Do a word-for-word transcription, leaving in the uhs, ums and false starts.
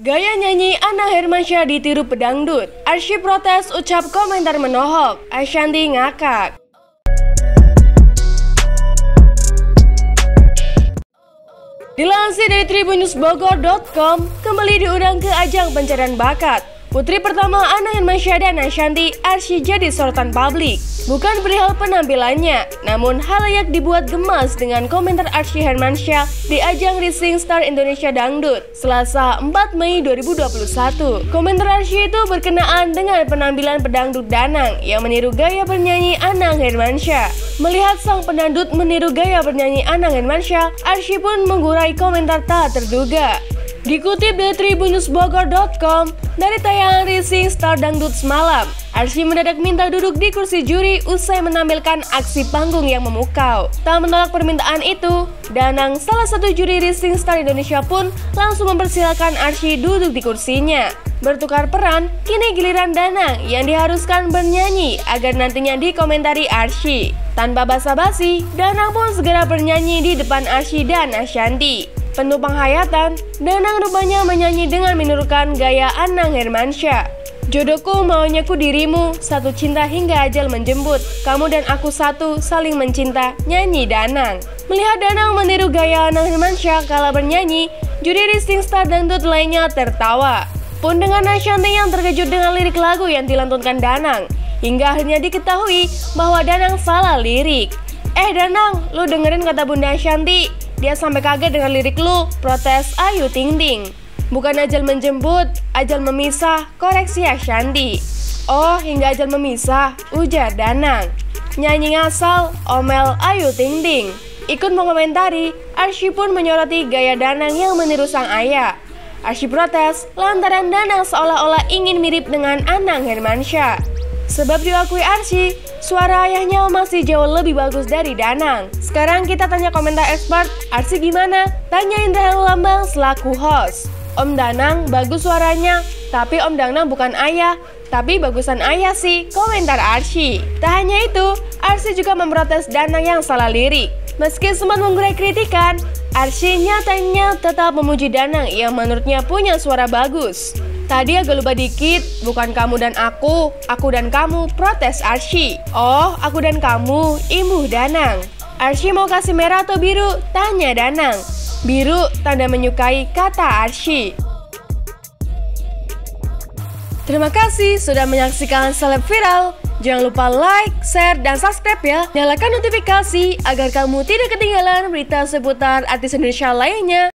Gaya nyanyi Anang Hermansyah ditiru pedangdut. Arsy protes, ucap komentar menohok. Ashanty ngakak. Dilansir dari tribun news bogor titik com, kembali diundang ke ajang pencarian bakat. Putri pertama Anang Hermansyah dan Ashanty, Arsy jadi sorotan publik. Bukan perihal penampilannya, namun halayak dibuat gemas dengan komentar Arsy Hermansyah di ajang Rising Star Indonesia Dangdut, Selasa empat Mei dua ribu dua puluh satu. Komentar Arsy itu berkenaan dengan penampilan pedangdut Danang yang meniru gaya bernyanyi Anang Hermansyah. Melihat sang pedangdut meniru gaya bernyanyi Anang Hermansyah, Arsy pun menggurai komentar tak terduga. Dikutip dari tribun news bogor titik com, dari tayangan Rising Star Dangdut semalam, Arsy mendadak minta duduk di kursi juri usai menampilkan aksi panggung yang memukau. Tak menolak permintaan itu, Danang, salah satu juri Rising Star Indonesia pun langsung mempersilahkan Arsy duduk di kursinya. Bertukar peran, kini giliran Danang yang diharuskan bernyanyi agar nantinya dikomentari Arsy. Tanpa basa-basi, Danang pun segera bernyanyi di depan Arsy dan Ashanty. Penuh penghayatan, Danang rupanya menyanyi dengan menirukan gaya Anang Hermansyah. Jodohku maunya ku dirimu, satu cinta hingga ajal menjemput. Kamu dan aku satu, saling mencinta, nyanyi Danang. Melihat Danang meniru gaya Anang Hermansyah kala bernyanyi, juri Rising Star Dangdut lainnya tertawa. Pun dengan Ashanty yang terkejut dengan lirik lagu yang dilantunkan Danang, hingga akhirnya diketahui bahwa Danang salah lirik. Eh Danang, lu dengerin kata Bunda Ashanty. Dia sampai kaget dengan lirik lu, protes Ayu Ting Ting. Bukan ajal menjemput, ajal memisah, koreksi Ashanty. Oh, hingga ajal memisah, ujar Danang. Nyanyi ngasal, omel Ayu Ting Ting. Ikut mengomentari, Arsy pun menyoroti gaya Danang yang meniru sang ayah. Arsy protes lantaran Danang seolah-olah ingin mirip dengan Anang Hermansyah. Sebab diakui Arsy, suara ayahnya masih jauh lebih bagus dari Danang. Sekarang kita tanya komentar expert, Arsy gimana? Tanya Indra Herlambang selaku host. Om Danang bagus suaranya, tapi Om Danang bukan ayah. Tapi bagusan ayah sih, komentar Arsy. Tak hanya itu, Arsy juga memprotes Danang yang salah lirik. Meski sempat menggurai kritikan, Arsy nyatanya tetap memuji Danang yang menurutnya punya suara bagus. Tadi agak lupa dikit, bukan kamu dan aku, aku dan kamu, protes Arsy. Oh, aku dan kamu, imbuh Danang. Arsy mau kasih merah atau biru? Tanya Danang. Biru, tanda menyukai, kata Arsy. Terima kasih sudah menyaksikan Seleb Viral. Jangan lupa like, share, dan subscribe ya. Nyalakan notifikasi agar kamu tidak ketinggalan berita seputar artis Indonesia lainnya.